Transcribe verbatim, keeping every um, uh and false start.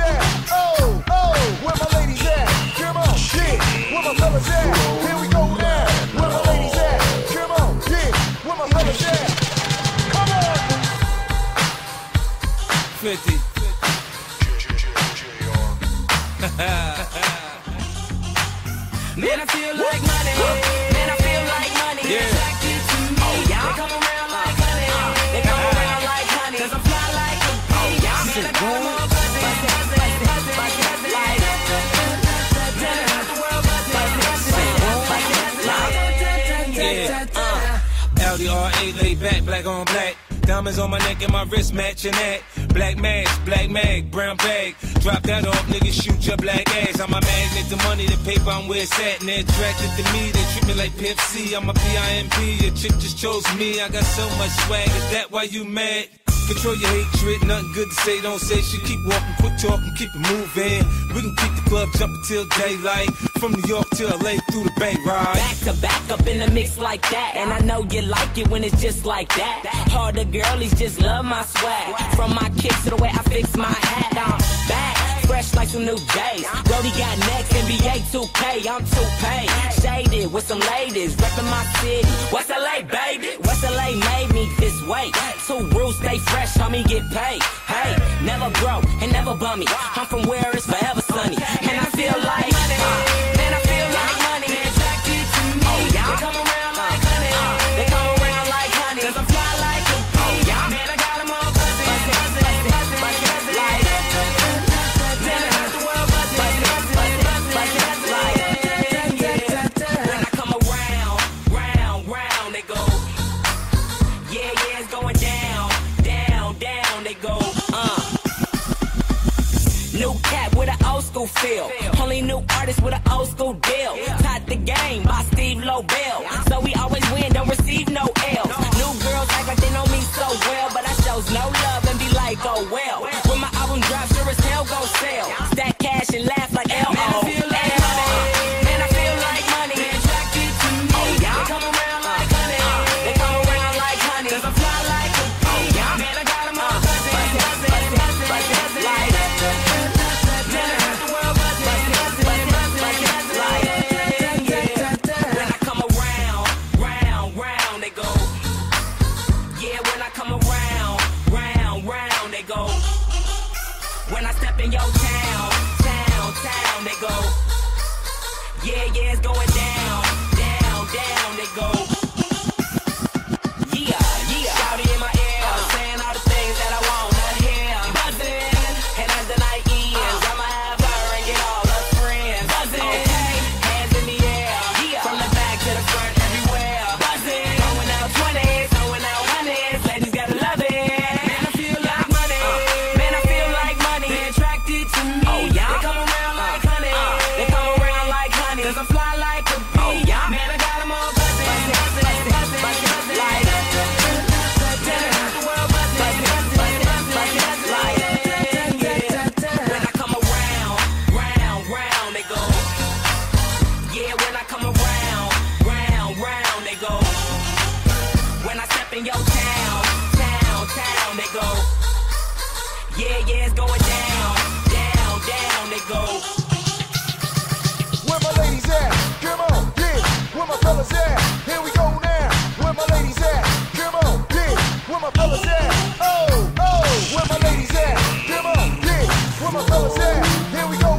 at? Oh, oh, where my ladies at? Come on, yeah, where my fellas at? Here we go now. Where my ladies at? Come on, yeah, where my fellas at? Come on. fifty. Man, I feel like money. Man, I feel like money. Yeah. Attracted to me. Oh, yeah. They come around like honey. They come around like honey. Cause I fly like a bee. Oh, yeah. Man, I got them all buzzing. Buzzing, buzzing, buzzing, buzzing, like yeah. L D R A laid back, black on black. Diamonds on my neck and my wrist matching that. Black mask, black mag, brown bag. Drop that off, niggas shoot your black ass. I'm a magnet, the money, the paper, I'm where it's at. And they're attracted to me, they treat me like Pimp C. I'm a P I M P, your chick just chose me. I got so much swag, is that why you mad? Control your hatred, nothing good to say, don't say shit. Keep walking, quit talking, keep it moving. We can keep the club jumping till daylight. From New York to L A through the Bay ride. back to back up in the mix like that. And I know you like it when it's just like that. Harder girlies just love my swag. From my kicks to the way I fix my hat. I'm back, fresh like some new J's. Brody got next, N B A two K, I'm two paid. Shaded with some ladies, reppin' my city. West L A, baby. West L A made me this way. Two rules, stay fresh, homie, get paid. Hey, never broke and never bummy. I'm from where it's forever sunny. And I feel like money. Man, I feel like money. Attracted to me. Oh, yeah. They come around like honey. They come around like honey. Cause I fly like a bee. Oh, yeah. Man, I got them all buzzing. Buzzing, buzzing, buzzing, buzzing, like then I got the world buzzing. Buzzing, buzzing, buzzing, buzzing, like yeah. When I come around, round, round, they go. Yeah, yeah, it's going down, down, down, they go. Uh. New cat with an old school feel. Only new artist with an old school deal. Taught the game by Steve Lobel. So we always win, don't receive no L. New girls act like they know me so well, but I shows no love and be like, oh well. When my album drops, sure as hell gon' sell. Stack cash and laugh like L O. Man, I feel like money. Man, I feel like money. Attracted to me. Oh, yeah. They come around like honey. They come around like honey. Cause I fly like a bee. Oh, yeah. Man, I got them all buzzing. Buzzing, buzzing, buzzing, buzzing, like then I got the world buzzing. Buzzing, buzzing, buzzing, buzzing, like yeah. When I come around, round, round, they go. Yeah, when I come around, round, round, they go. When I step in your town, town, town, they go. Yeah, yeah, it's going down, down, down, they go. Yeah, yeah. Shouty in my ear, saying all the things that I wanna hear. Buzzing, and as the night ends, I'ma have her and get all her friends. Buzzing, okay, hands in the air, yeah. From the back to the front, everywhere. Buzzing, going out twenties, going out hundreds, ladies gotta love it. Man, I feel like money. Man, I feel like money. They attracted to me. Oh, yeah. They come around like honey. They come around like honey. Cause I fly like a bee. Oh, yeah. Man, I got them all buzzing. Buzzing, buzzing, buzzing, buzzing, like then I got the world buzzing. Buzzing, buzzing, buzzing, buzzing, like yeah. When I come around, round, round, they go. Yeah, when I come around, round, round, they go. When I step in your town, town, town, they go. Yeah, yeah, it's going down, down, down, they go. Where my ladies at? Come on, yeah. Where my fellas at? Here we go now. Where my ladies at? Come on, yeah. Where my fellas at? Oh, oh. Where my ladies at? Come on, yeah. Where my fellas at? Here we go